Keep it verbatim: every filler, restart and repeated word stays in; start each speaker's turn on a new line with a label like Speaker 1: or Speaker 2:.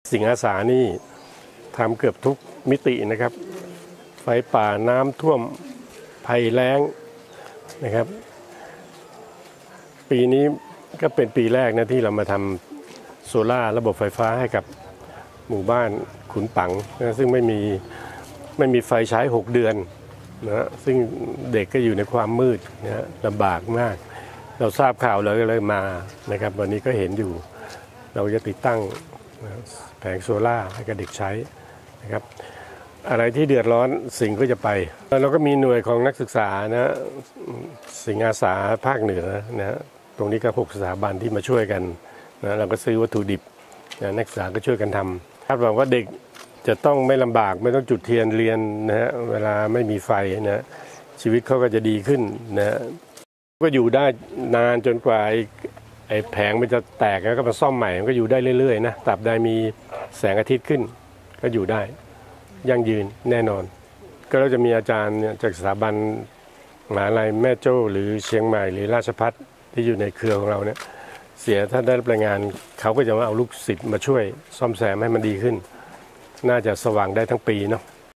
Speaker 1: สิงห์อาสานี่ทำเกือบทุกมิตินะครับไฟป่าน้ำท่วมภัยแล้งนะครับปีนี้ก็เป็นปีแรกนะที่เรามาทำโซล่าระบบไฟฟ้าให้กับหมู่บ้านขุนปังนะซึ่งไม่มีไม่มีไฟใช้หกเดือนนะซึ่งเด็กก็อยู่ในความมืดนะลำบากมากเราทราบข่าวเลยเลยมานะครับวันนี้ก็เห็นอยู่เราจะติดตั้งแผงโซล่าให้กับเด็กใช้นะครับอะไรที่เดือดร้อนสิ่งก็จะไปเราก็มีหน่วยของนักศึกษานะสิงห์อาสาภาคเหนือนะตรงนี้ก็หกสถาบันที่มาช่วยกันนะเราก็ซื้อวัตถุดิบนะนักศึกษาก็ช่วยกันทำคาดหวังว่าเด็กจะต้องไม่ลำบากไม่ต้องจุดเทียนเรียนนะฮะเวลาไม่มีไฟนะชีวิตเขาก็จะดีขึ้นนะก็อยู่ได้นานจนกว่าไอ้แผงมันจะแตกแล้วก็มาซ่อมใหม่มันก็อยู่ได้เรื่อยๆนะตราบใดมีแสงอาทิตย์ขึ้นก็อยู่ได้ยั่งยืนแน่นอนก็เราจะมีอาจารย์จากสถาบันมหาวิทยาลัยแม่โจ้หรือเชียงใหม่หรือราชภัฏที่อยู่ในเครือของเราเนี่ยเสียท่านได้รับรายงานเขาก็จะมาเอาลูกศิษย์มาช่วยซ่อมแซมให้มันดีขึ้นน่าจะสว่างได้ทั้งปีเนาะ